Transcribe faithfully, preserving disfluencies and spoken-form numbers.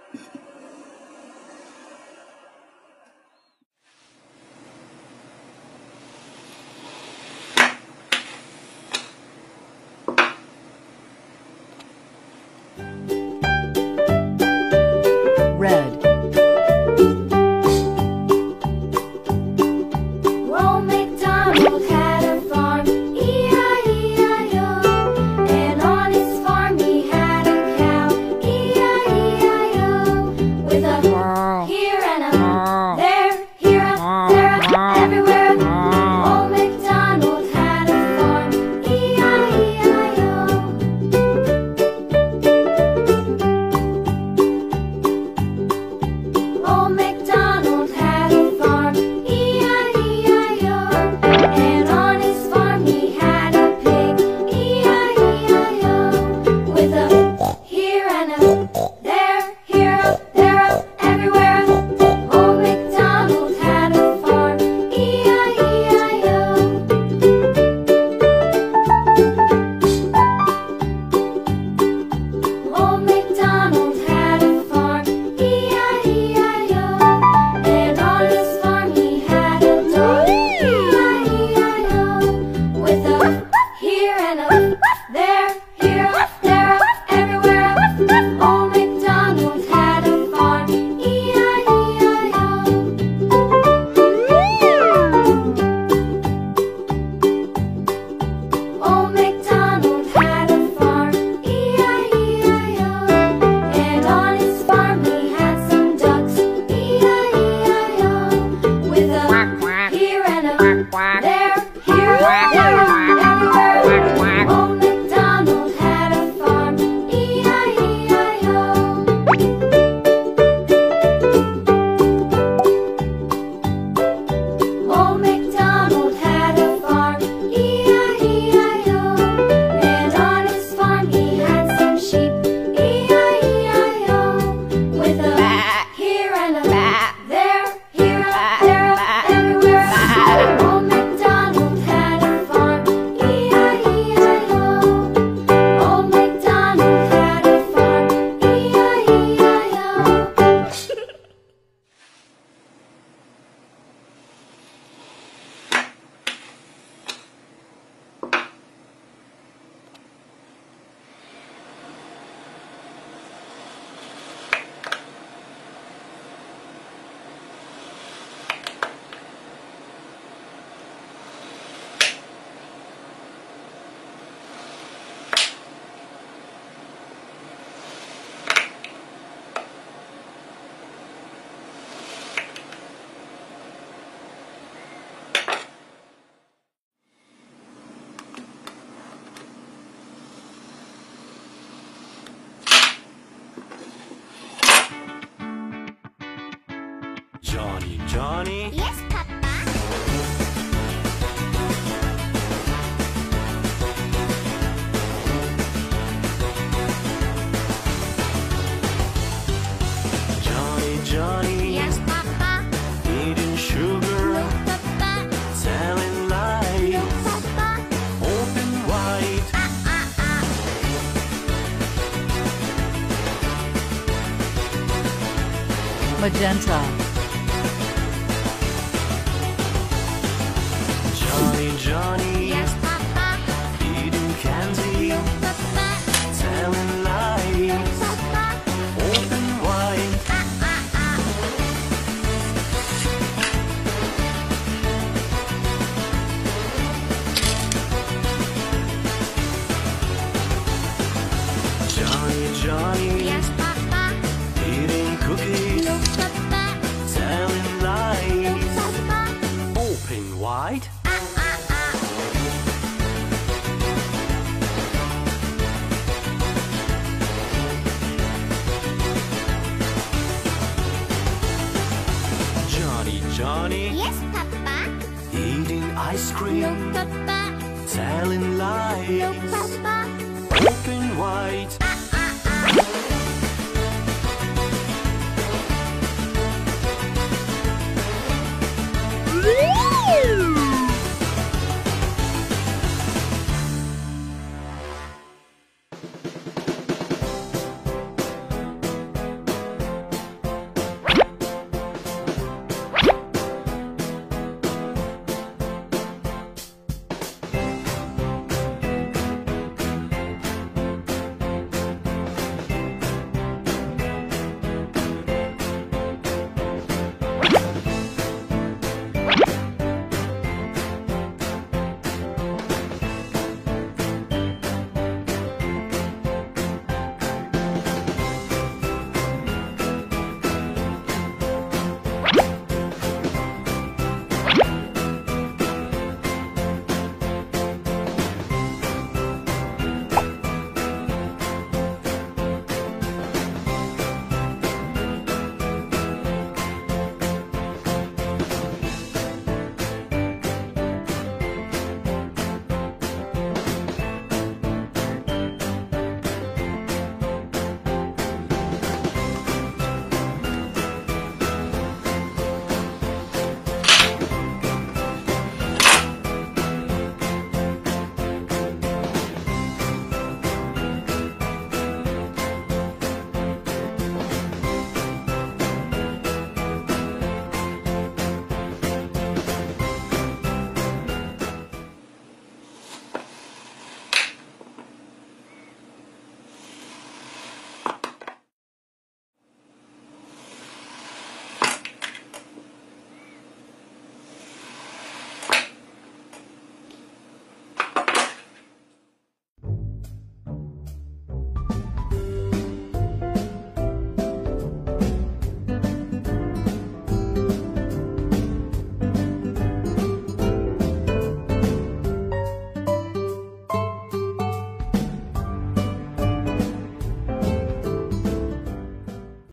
Red. Old MacDonald had a farm, E I E I O. And on his farm he had a cow, E I E I O. With a here and a there, here a there a everywhere. Old MacDonald had a farm, E I E I O. Old MacDonald had a farm, E I E I O. And on his farm he had a pig, E I E I O. With a here and a there, here a there a everywhere. Old MacDonald had a farm, E I E I O. Old MacDonald had a farm, E I E I O. And on his farm he had a dog, E I E I O. With a here and a there, here a there a everywhere. Old MacDonald had a farm, E I E I O. Old MacDonald had a farm, E I E I O. And on his farm he had some ducks, E I E I O. With a here and a there, here a there a everywhere. Old MacDonald had a farm, E I E I O. Old MacDonald had a farm, E I E I O. And on his farm he had some sheep, E I E I O. With a here and a there, here a there a everywhere. Old MacDonald had a farm, E I E I O. Old MacDonald had a farm, E I E I O. Johnny, Johnny. Yes, Papa. Johnny, Johnny. Yes, Papa. Eating sugar, No, Papa. telling No, lies, Papa. open wide. Ah, ah, ah. Magenta. Johnny, Johnny. Yes, Papa. Eating candy, No, Papa. telling No, lies, Papa. open wide. Ah, ah, ah. Johnny, Johnny. Yes, Papa. Eating cookies, No, Papa. telling No, lies, Papa. open wide. Ah, ah, ah. Johnny, Johnny. Yes, Papa. Eating ice No, cream, Papa. telling No, lies, Papa. open wide.